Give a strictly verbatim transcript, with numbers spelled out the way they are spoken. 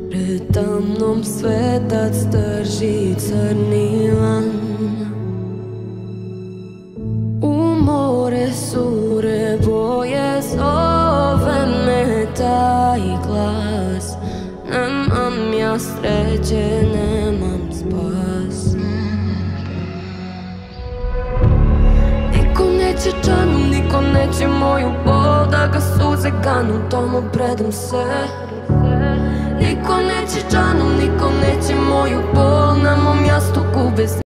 Pred tamnom svetac drži crni lan. U more sure boje zove me taj glas. Nemam ja sreće, nemam spas. Niko neće džanu, niko neće moju bol, da ga suze ganu, tomu predam se. Niko neće džanu, niko neće moju bol, na mom jastuku bez